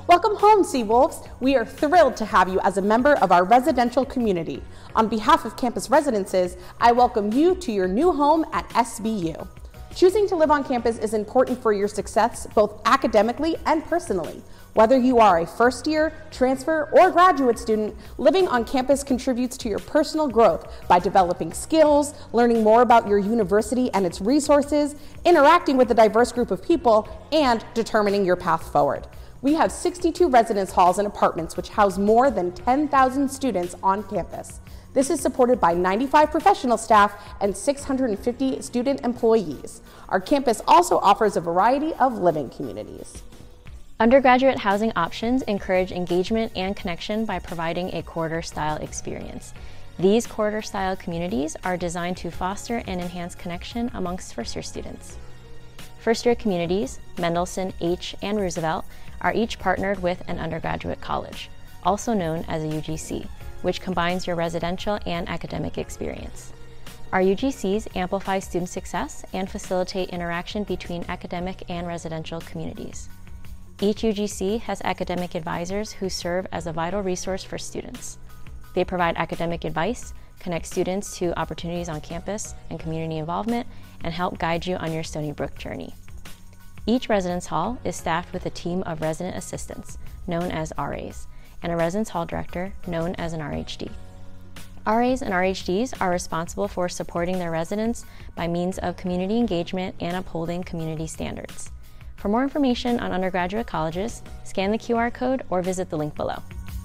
Welcome home, Seawolves. We are thrilled to have you as a member of our residential community. On behalf of campus residences, I welcome you to your new home at SBU. Choosing to live on campus is important for your success, both academically and personally. Whether you are a first-year, transfer, or graduate student, living on campus contributes to your personal growth by developing skills, learning more about your university and its resources, interacting with a diverse group of people, and determining your path forward. We have 62 residence halls and apartments which house more than 10,000 students on campus. This is supported by 95 professional staff and 650 student employees. Our campus also offers a variety of living communities. Undergraduate housing options encourage engagement and connection by providing a corridor-style experience. These corridor-style communities are designed to foster and enhance connection amongst first-year students. First-year communities, Mendelssohn, H, and Roosevelt, are each partnered with an undergraduate college, also known as a UGC, which combines your residential and academic experience. Our UGCs amplify student success and facilitate interaction between academic and residential communities. Each UGC has academic advisors who serve as a vital resource for students. They provide academic advice, connect students to opportunities on campus and community involvement, and help guide you on your Stony Brook journey. Each residence hall is staffed with a team of resident assistants, known as RAs, and a residence hall director, known as an RHD. RAs and RHDs are responsible for supporting their residents by means of community engagement and upholding community standards. For more information on undergraduate colleges, scan the QR code or visit the link below.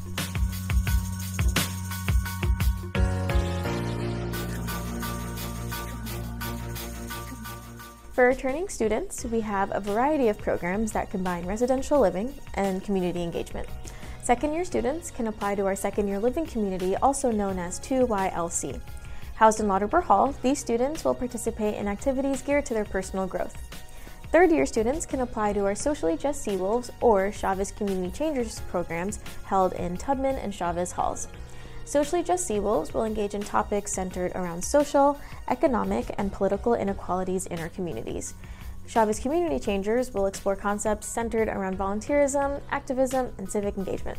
For returning students, we have a variety of programs that combine residential living and community engagement. Second-year students can apply to our second-year living community, also known as 2YLC. Housed in Lauterbur Hall, these students will participate in activities geared to their personal growth. Third-year students can apply to our Socially Just Seawolves or Chavez Community Changers programs held in Tubman and Chavez Halls. Socially Just Seawolves will engage in topics centered around social, economic, and political inequalities in our communities. Chavez Community Changers will explore concepts centered around volunteerism, activism, and civic engagement.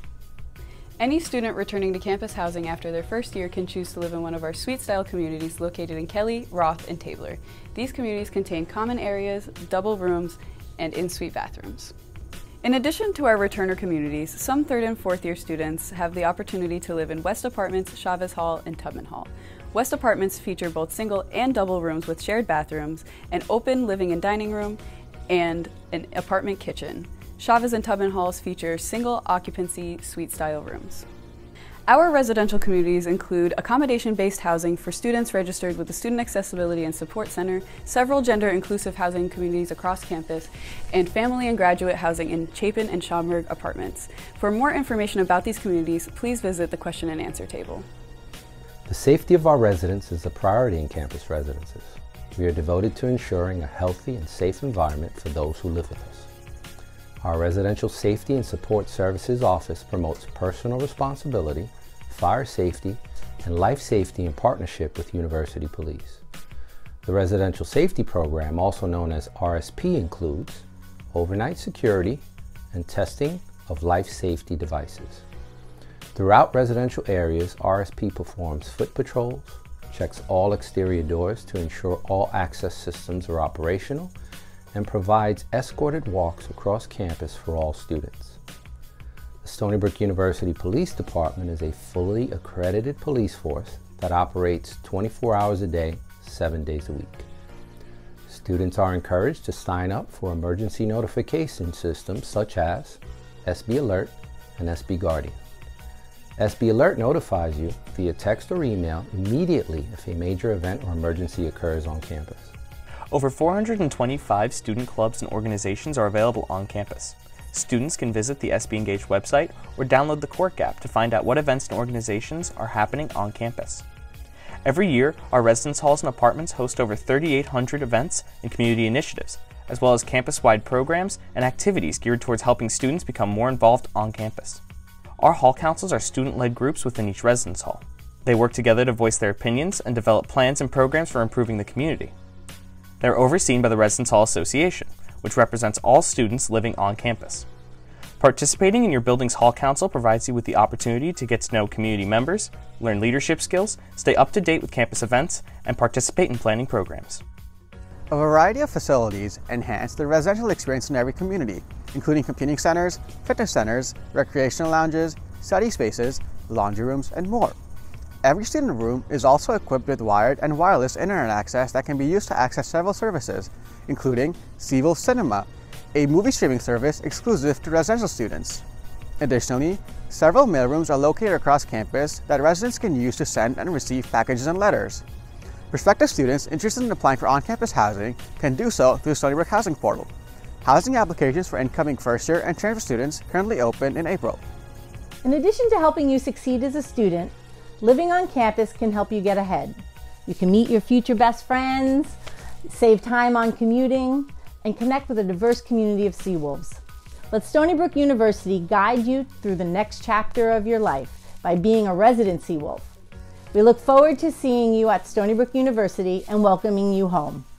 Any student returning to campus housing after their first year can choose to live in one of our suite-style communities located in Kelly, Roth, and Tabler. These communities contain common areas, double rooms, and in-suite bathrooms. In addition to our returner communities, some third and fourth year students have the opportunity to live in West Apartments, Chavez Hall, and Tubman Hall. West Apartments feature both single and double rooms with shared bathrooms, an open living and dining room, and an apartment kitchen. Chavez and Tubman Halls feature single occupancy suite-style rooms. Our residential communities include accommodation-based housing for students registered with the Student Accessibility and Support Center, several gender-inclusive housing communities across campus, and family and graduate housing in Chapin and Schaumburg apartments. For more information about these communities, please visit the question and answer table. The safety of our residents is a priority in campus residences. We are devoted to ensuring a healthy and safe environment for those who live with us. Our Residential Safety and Support Services Office promotes personal responsibility, fire safety, and life safety in partnership with University Police. The Residential Safety Program, also known as RSP, includes overnight security and testing of life safety devices. Throughout residential areas, RSP performs foot patrols, checks all exterior doors to ensure all access systems are operational, and provides escorted walks across campus for all students. The Stony Brook University Police Department is a fully accredited police force that operates 24 hours a day, 7 days a week. Students are encouraged to sign up for emergency notification systems such as SB Alert and SB Guardian. SB Alert notifies you via text or email immediately if a major event or emergency occurs on campus. Over 425 student clubs and organizations are available on campus. Students can visit the SB Engage website or download the Quark app to find out what events and organizations are happening on campus. Every year, our residence halls and apartments host over 3,800 events and community initiatives, as well as campus-wide programs and activities geared towards helping students become more involved on campus. Our hall councils are student-led groups within each residence hall. They work together to voice their opinions and develop plans and programs for improving the community. They're overseen by the Residence Hall Association, which represents all students living on campus. Participating in your building's Hall Council provides you with the opportunity to get to know community members, learn leadership skills, stay up to date with campus events, and participate in planning programs. A variety of facilities enhance the residential experience in every community, including computing centers, fitness centers, recreational lounges, study spaces, laundry rooms, and more. Every student room is also equipped with wired and wireless internet access that can be used to access several services, including Seaville Cinema, a movie streaming service exclusive to residential students. Additionally, several mailrooms are located across campus that residents can use to send and receive packages and letters. Prospective students interested in applying for on-campus housing can do so through the Stony Brook Housing Portal. Housing applications for incoming first-year and transfer students currently open in April. In addition to helping you succeed as a student, living on campus can help you get ahead. You can meet your future best friends, save time on commuting, and connect with a diverse community of Seawolves. Let Stony Brook University guide you through the next chapter of your life by being a resident Seawolf. We look forward to seeing you at Stony Brook University and welcoming you home.